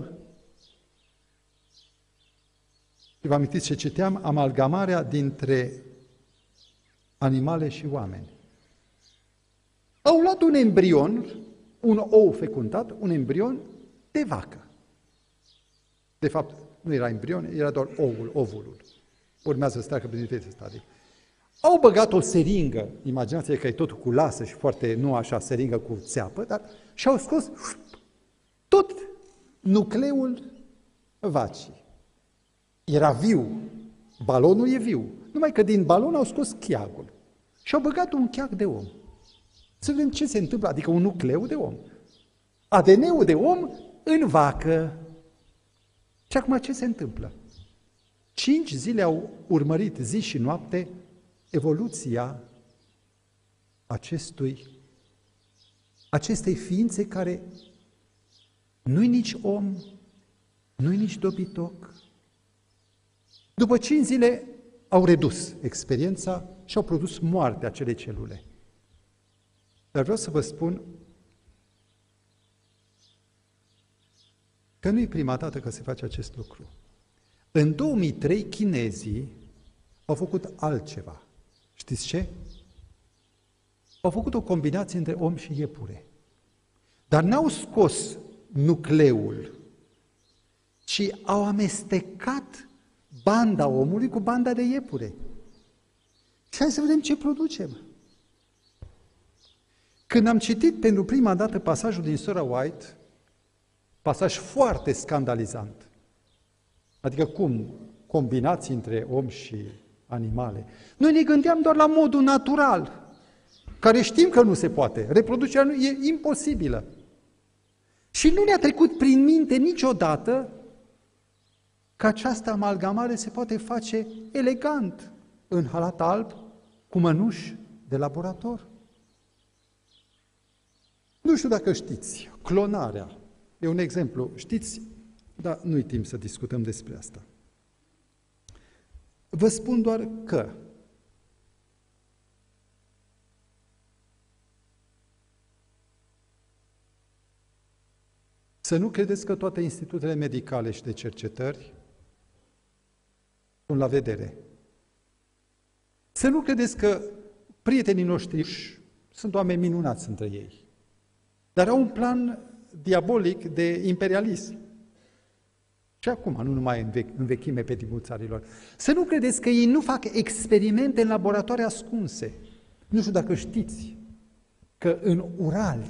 Și vă amintiți ce citeam? Amalgamarea dintre animale și oameni. Au luat un embrion, un ou fecundat, un embrion de vacă. De fapt, nu era embrion, era doar oul, ovulul. Urmează să treacă prin diferite stadii. Au băgat o seringă, imaginați-vă că e totul cu lasă și foarte, nu așa, seringă cu țeapă, dar și-au scos tot nucleul vacii. Era viu, balonul e viu, numai că din balon au scos cheagul și au băgat un cheag de om. Să vedem ce se întâmplă, adică un nucleu de om. A D N-ul de om în vacă. Și acum ce se întâmplă? Cinci zile au urmărit zi și noapte evoluția acestui, acestei ființe care nu-i nici om, nu-i nici dobitoc. După cinci zile au redus experiența și au produs moartea acelei celule. Dar vreau să vă spun că nu e prima dată că se face acest lucru. În două mii trei, chinezii au făcut altceva. Știți ce? Au făcut o combinație între om și iepure. Dar n-au scos nucleul, ci au amestecat banda omului cu banda de iepure. Și hai să vedem ce producem. Când am citit pentru prima dată pasajul din Sora White, pasaj foarte scandalizant, adică cum combinații între om și animale, noi ne gândeam doar la modul natural, care știm că nu se poate, reproducerea nu e imposibilă. Și nu ne-a trecut prin minte niciodată că această amalgamare se poate face elegant, în halat alb, cu mănuși de laborator. Nu știu dacă știți, clonarea e un exemplu, știți, dar nu-i timp să discutăm despre asta. Vă spun doar că să nu credeți că toate institutele medicale și de cercetări sunt la vedere. Să nu credeți că prietenii noștri sunt oameni minunați între ei, dar au un plan diabolic de imperialism. Și acum, nu numai în, vechi, în vechime pe timpul țarilor. Să nu credeți că ei nu fac experimente în laboratoare ascunse. Nu știu dacă știți că în Urali,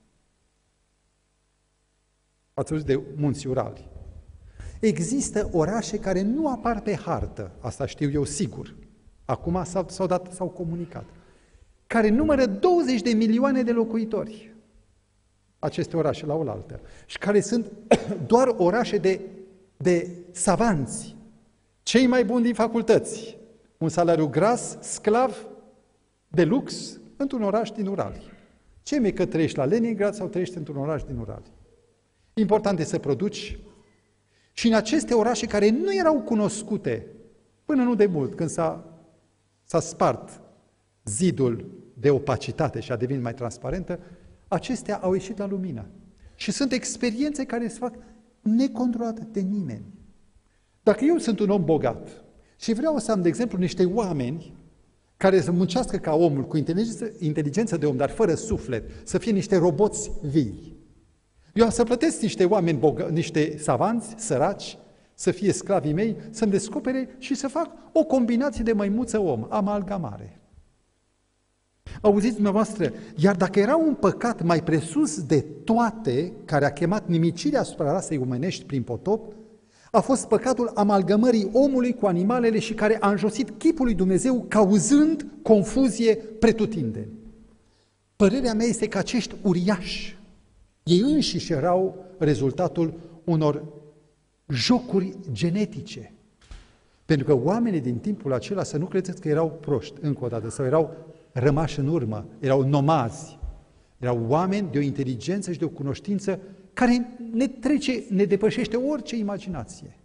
ați auzit de munții Urali, există orașe care nu apar pe hartă, asta știu eu sigur, acum s-au, s-au dat, s-au comunicat, care numără douăzeci de milioane de locuitori, aceste orașe la oaltă, și care sunt doar orașe de, de savanți, cei mai buni din facultăți, un salariu gras, sclav, de lux, într-un oraș din Urali. Ce mi-e că trăiești la Leningrad sau trăiești într-un oraș din Urali? Important e să produci și în aceste orașe care nu erau cunoscute până nu de mult, când s-a, s-a spart zidul de opacitate și a devenit mai transparentă, acestea au ieșit la lumină. Și sunt experiențe care se fac necontrolate de nimeni. Dacă eu sunt un om bogat și vreau să am, de exemplu, niște oameni care să muncească ca omul, cu inteligență, inteligență de om, dar fără suflet, să fie niște roboți vii. Eu am să plătesc niște oameni, boga, niște savanți, săraci, să fie sclavii mei, să-mi descopere și să fac o combinație de măimuță-om, amalgamare. Auziți dumneavoastră, iar dacă era un păcat mai presus de toate, care a chemat nimicirea asupra rasei omenești prin potop, a fost păcatul amalgămării omului cu animalele și care a înjosit chipul lui Dumnezeu, cauzând confuzie pretutindeni. Părerea mea este că acești uriași, ei înșiși erau rezultatul unor jocuri genetice. Pentru că oamenii din timpul acela, să nu credeți că erau proști, încă o dată, sau erau rămași în urmă, erau nomazi, erau oameni de o inteligență și de o cunoștință care ne trece, ne depășește orice imaginație.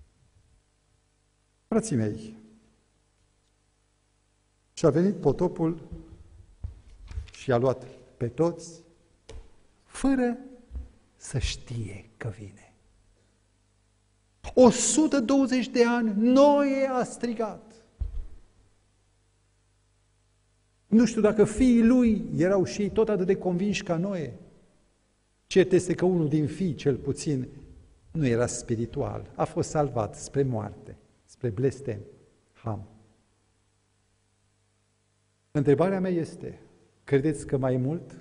Frații mei, și a venit potopul și a luat pe toți, fără să știe că vine. o sută douăzeci de ani, Noe a strigat. Nu știu dacă fiii lui erau și ei tot atât de convinși ca Noe. Cert este că unul din fii, cel puțin, nu era spiritual. A fost salvat spre moarte, spre blestem, ham. Întrebarea mea este, credeți că mai mult?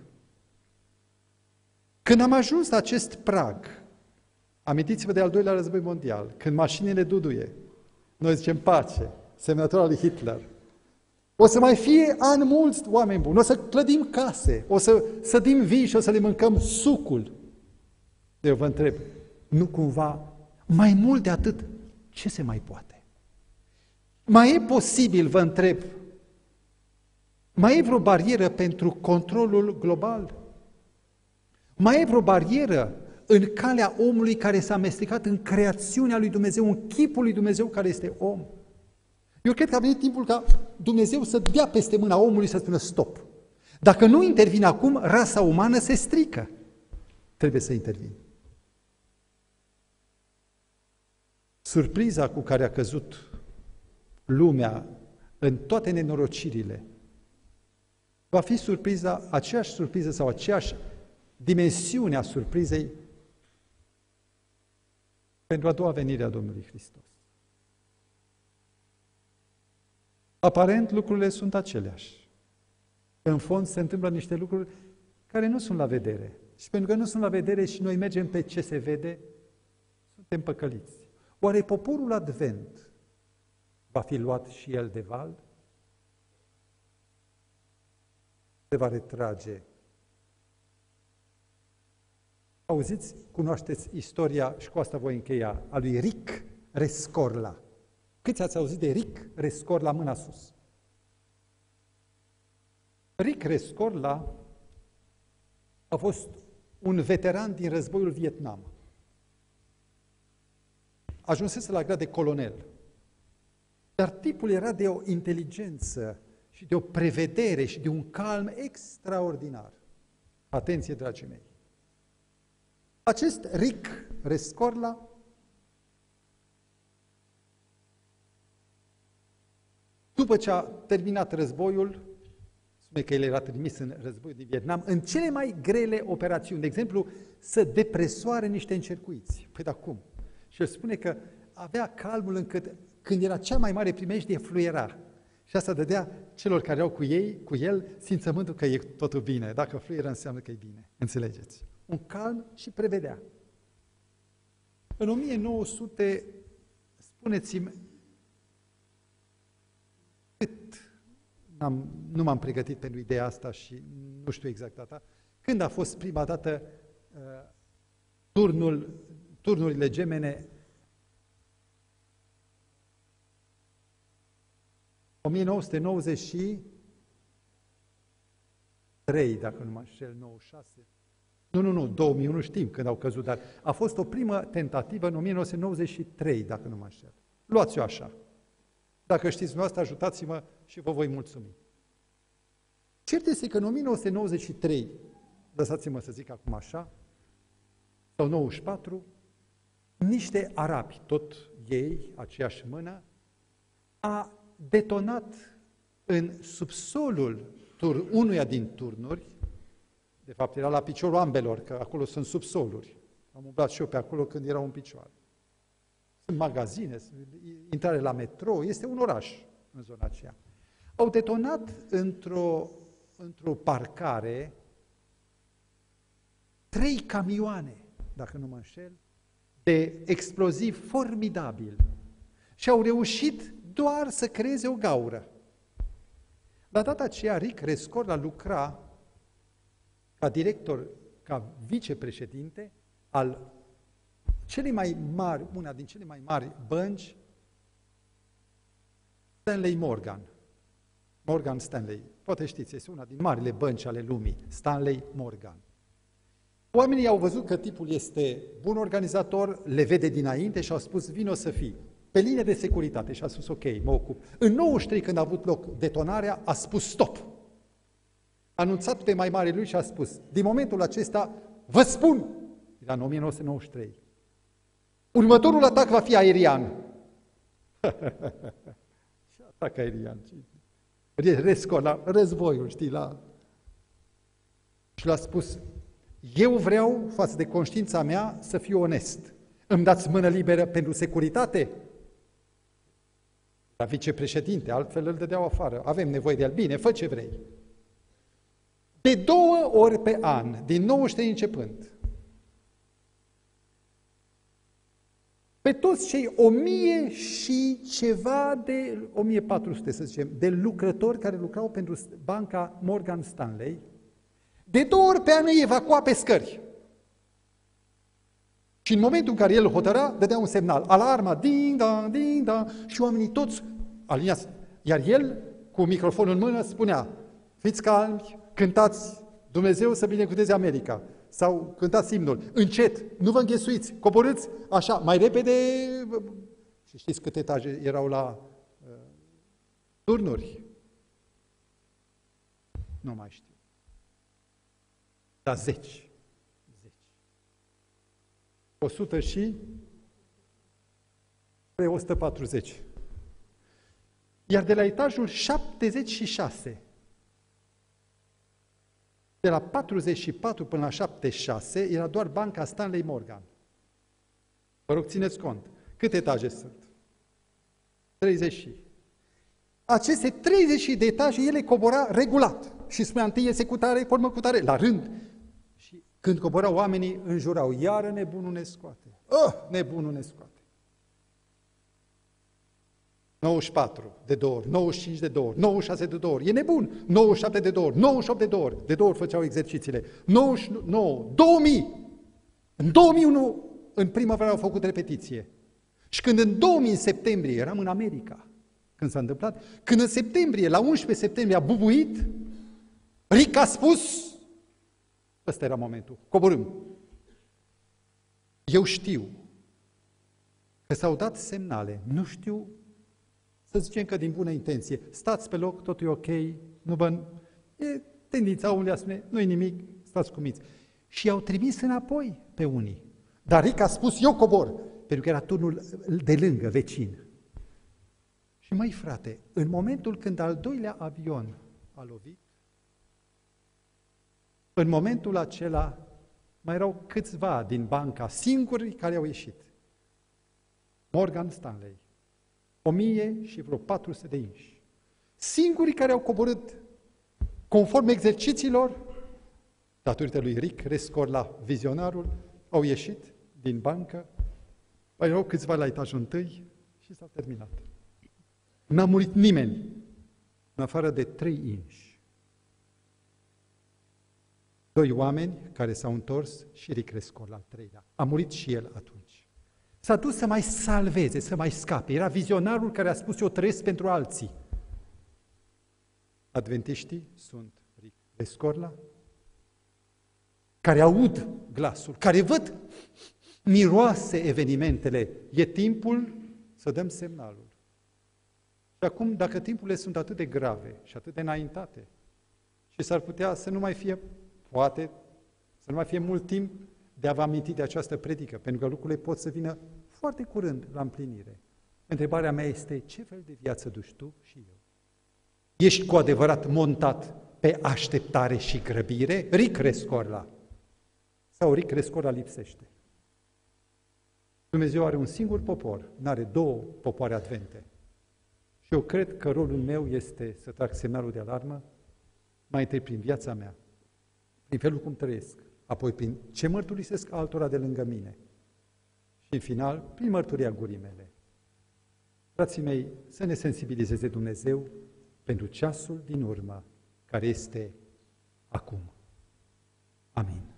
Când am ajuns la acest prag, amintiți-vă de al doilea război mondial, când mașinile duduie, noi zicem pace, semnătura lui Hitler. O să mai fie ani mulți, oameni buni, o să clădim case, o să sădim vii și o să le mâncăm sucul. Eu vă întreb, nu cumva, mai mult de atât, ce se mai poate? Mai e posibil, vă întreb, mai e vreo barieră pentru controlul global? Mai e vreo barieră în calea omului care s-a amestecat în creațiunea lui Dumnezeu, în chipul lui Dumnezeu care este om? Eu cred că a venit timpul ca Dumnezeu să dea peste mâna omului să spună stop. Dacă nu intervine acum, rasa umană se strică. Trebuie să intervin. Surpriza cu care a căzut lumea în toate nenorocirile va fi surpriza, aceeași surpriză sau aceeași dimensiune a surprizei pentru a doua venire a Domnului Hristos. Aparent, lucrurile sunt aceleași. În fond, se întâmplă niște lucruri care nu sunt la vedere. Și pentru că nu sunt la vedere și noi mergem pe ce se vede, suntem păcăliți. Oare poporul Advent va fi luat și el de val? Se va retrage. Auziți, cunoașteți istoria, și cu asta voi încheia, a lui Rick Rescorla. Câți ați auzit de Rick Rescorla, mâna sus? Rick Rescorla a fost un veteran din războiul Vietnam. Ajunsese la grad de colonel. Dar tipul era de o inteligență și de o prevedere și de un calm extraordinar. Atenție, dragii mei! Acest Rick Rescorla după ce a terminat războiul, spune că el era trimis în războiul din Vietnam, în cele mai grele operațiuni, de exemplu, să depresoare niște încercuiți. Păi, dar cum? Și el spune că avea calmul încât, când era cea mai mare primejdie, fluiera. Și asta dădea celor care erau cu ei, cu el, simțământul că e totul bine. Dacă fluieră, înseamnă că e bine. Înțelegeți? Un calm și prevedea. În o mie nouă sute, spuneți-mi, cât am, nu m-am pregătit pentru ideea asta și nu știu exact data, când a fost prima dată uh, turnul, turnurile gemene, o mie nouă sute nouăzeci și trei, dacă nu mă înșel, nouăzeci și șase. Nu, nu, nu, două mii unu știm când au căzut, dar a fost o primă tentativă în o mie nouă sute nouăzeci și trei, dacă nu mă înșel. Luați-o așa. Dacă știți dumneavoastră, ajutați-mă și vă voi mulțumi. Cert este că în o mie nouă sute nouăzeci și trei, lăsați-mă să zic acum așa, sau nouăzeci și patru, niște arabi, tot ei, aceeași mână, a detonat în subsolul tur, unuia din turnuri, de fapt era la piciorul ambelor, că acolo sunt subsoluri. Am umblat și eu pe acolo când erau în picioare. Sunt magazine, intrare la metrou, este un oraș în zona aceea. Au detonat într-o într-o parcare trei camioane, dacă nu mă înșel, de exploziv formidabil și au reușit doar să creeze o gaură. La data aceea, Rick Rescorla lucra ca director, ca vicepreședinte al celei mai mari, una din cele mai mari bănci, Stanley Morgan. Morgan Stanley. Poate știți, este una din marile bănci ale lumii, Stanley Morgan. Oamenii au văzut că tipul este bun organizator, le vede dinainte și au spus, vino să fii pe linie de securitate. Și a spus, ok, mă ocup. În nouăzeci și trei, când a avut loc detonarea, a spus stop. A anunțat pe mai mare lui și a spus, din momentul acesta, vă spun, era în o mie nouă sute nouăzeci și trei, următorul atac va fi aerian. Și atac aerian. Rescor, la războiul, știi, la... Și l-a spus, eu vreau, față de conștiința mea, să fiu onest. Îmi dați mână liberă pentru securitate? La vicepreședinte, altfel îl dădeau afară. Avem nevoie de el. Bine, fă ce vrei. De două ori pe an, din nouăzeci și trei începând, pe toți cei o mie și ceva de, o mie patru sute să zicem, de lucrători care lucrau pentru banca Morgan Stanley, de două ori pe an îi evacua pe scări. Și în momentul în care el hotăra, dădea un semnal, alarma, ding-dong, ding-dong, și oamenii toți aliniați. Iar el, cu microfonul în mână, spunea, fiți calmi, cântați, Dumnezeu să binecuvânteze America. Sau cântați imnul, încet, nu vă înghesuiți, coborâți așa, mai repede. Și știți câte etaje erau la uh, turnuri? Nu mai știu. Dar zeci. Zeci. o sută și o sută patruzeci. Iar de la etajul șaptezeci și șase, de la patruzeci și patru până la șaptezeci și șase, era doar banca Stanley Morgan. Vă rog, țineți cont. Câte etaje sunt? treizeci. Aceste treizeci de etaje, ele cobora regulat. Și spunea întâi iese cu tare, formă cu tare, la rând. Și când coborau oamenii, înjurau, iară nebunul ne scoate. Oh, nebunul ne scoate. nouăzeci și patru de două ori, nouăzeci și cinci de două ori, nouăzeci și șase de două ori, e nebun, nouăzeci și șapte de două ori, nouăzeci și opt de două ori, de două ori făceau exercițiile, nouăzeci și nouă, două mii, în două mii unu, în primăvară au făcut repetiție. Și când în două mii, în septembrie, eram în America, când s-a întâmplat, când în septembrie, la unsprezece septembrie a bubuit, Rick a spus, ăsta era momentul, coborâm. Eu știu că s-au dat semnale, nu știu, să zicem că din bună intenție, stați pe loc, totul e ok, nu vă... E tendința omului a spune, nu-i nimic, stați cumiți. Și i-au trimis înapoi pe unii. Dar Rick a spus, eu cobor, pentru că era turnul de lângă, vecin. Și măi frate, în momentul când al doilea avion a lovit, în momentul acela mai erau câțiva din banca, singuri care au ieșit. Morgan Stanley. O mie și vreo patru sute de inși. Singurii care au coborât conform exercițiilor, datorită lui Rick Rescorla, vizionarul, au ieșit din bancă, mai erau câțiva la etajul întâi și s-a terminat. N-a murit nimeni, în afară de trei inși. Doi oameni care s-au întors și Rick Rescorla, al treilea. A murit și el atunci. S-a dus să mai salveze, să mai scape. Era vizionarul care a spus, eu trăiesc pentru alții. Adventiștii sunt Rick Rescorla, care aud glasul, care văd, miroase evenimentele. E timpul să dăm semnalul. Și acum, dacă timpurile sunt atât de grave și atât de înaintate, și s-ar putea să nu mai fie, poate, să nu mai fie mult timp de a vă aminti de această predică, pentru că lucrurile pot să vină foarte curând la împlinire. Întrebarea mea este, ce fel de viață duci tu și eu? Ești cu adevărat montat pe așteptare și grăbire? Rick Rescorla. Sau Rick Rescorla lipsește? Dumnezeu are un singur popor, n-are două popoare advente. Și eu cred că rolul meu este să trag semnalul de alarmă mai întâi prin viața mea, prin felul cum trăiesc, apoi prin ce mărturisesc altora de lângă mine și, în final, prin mărturia gurii mele. Frații mei, să ne sensibilizeze Dumnezeu pentru ceasul din urmă, care este acum. Amin.